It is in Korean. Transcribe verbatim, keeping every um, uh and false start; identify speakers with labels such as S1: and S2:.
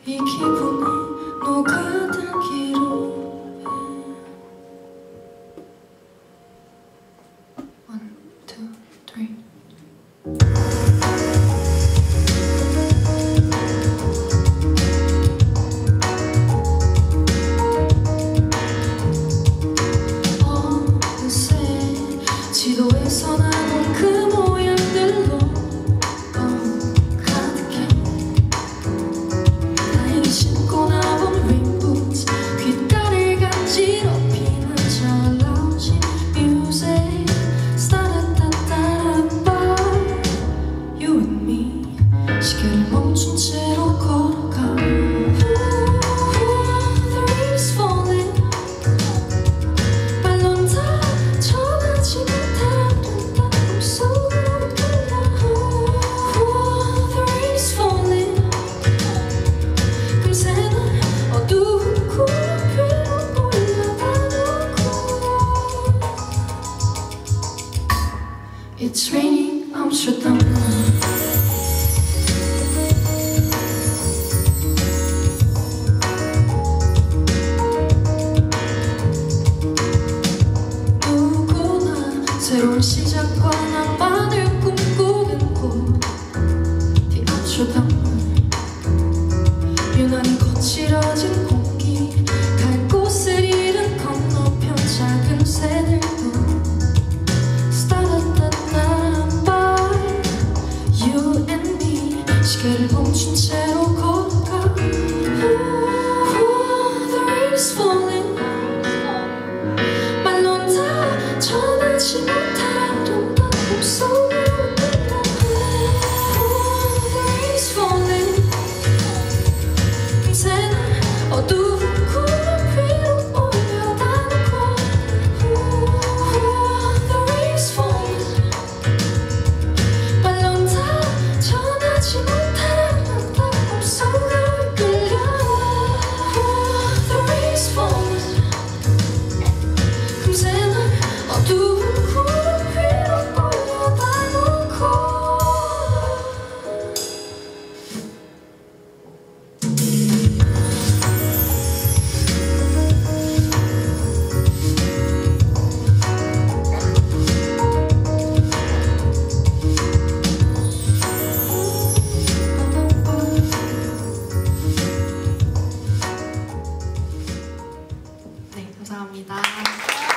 S1: 이 기분이 녹아들기로 해. One, two, three. 어느새 지도에서 나온 그 모양들로 가득해. 나에게 신고 나온 윙부츠, 귓가를 간지럽히는 저 라운지 뮤직. 스타라따따라빠 You and me. 시계를 멈춘 채로 걸어가. The rain is falling. 발론 다 전하지 못한 눈땀 속으로 끌려. The rain is falling. 금세 날 어두운 구름 위로 올라가 놓고. It's raining Amsterdam. 새로운 시작과 나만을 꿈꾸는 곳 The Amsterdam. 유난히 거칠어진 공기, 갈 곳을 잃은 건너편 작은 새들도 스타라따따라빠 You and me. 시계를 멈춘 채로 걸어가. The rain is falling. 말론 다 전하지 못한 아름다움 속으로 끌려. The rain is falling. 금세 날 어두운 구름 위로 올려다 놓고. The rain is falling. 말론 다 전하지 못한 아름다움 속으로 끌려. The rain is falling. 금세 날 어두운 구름 위로 올려다 놓고.
S2: 네, 감사합니다.